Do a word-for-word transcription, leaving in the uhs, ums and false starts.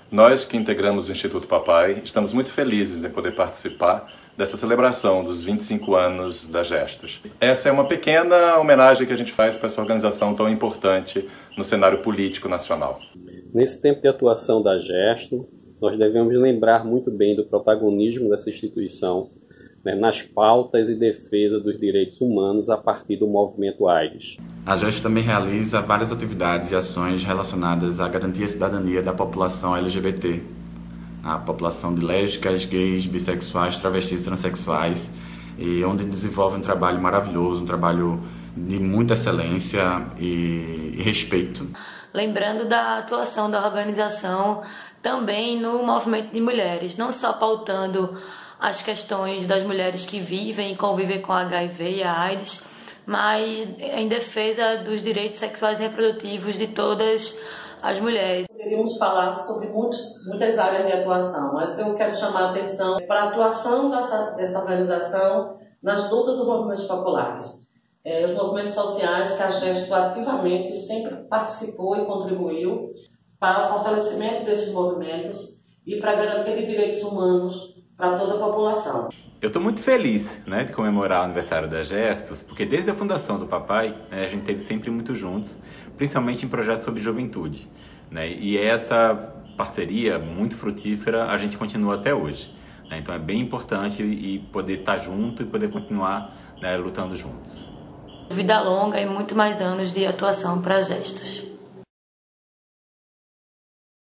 Nós que integramos o Instituto Papai estamos muito felizes em poder participar dessa celebração dos vinte e cinco anos da Gestos. Essa é uma pequena homenagem que a gente faz para essa organização tão importante no cenário político nacional. Nesse tempo de atuação da Gestos, nós devemos lembrar muito bem do protagonismo dessa instituição, né, nas pautas e defesa dos direitos humanos a partir do movimento AIDS. A Gestos também realiza várias atividades e ações relacionadas à garantia e cidadania da população L G B T, a população de lésbicas, gays, bissexuais, travestis, transexuais, e onde desenvolve um trabalho maravilhoso, um trabalho de muita excelência e, e respeito. Lembrando da atuação da organização também no movimento de mulheres, não só pautando as questões das mulheres que vivem e convivem com H I V e a AIDS, mas em defesa dos direitos sexuais e reprodutivos de todas as mulheres. Poderíamos falar sobre muitos, muitas áreas de atuação, mas eu quero chamar a atenção para a atuação dessa, dessa organização nas lutas dos movimentos populares. É, os movimentos sociais que a Gestos ativamente sempre participou e contribuiu para o fortalecimento desses movimentos e para a garantia de direitos humanos para toda a população. Eu estou muito feliz, né, de comemorar o aniversário da Gestos, porque desde a fundação do Papai, né, a gente esteve sempre muito juntos, principalmente em projetos sobre juventude, né, e essa parceria muito frutífera a gente continua até hoje, né, então é bem importante e poder estar junto e poder continuar, né, lutando juntos. Vida longa e muito mais anos de atuação para Gestos.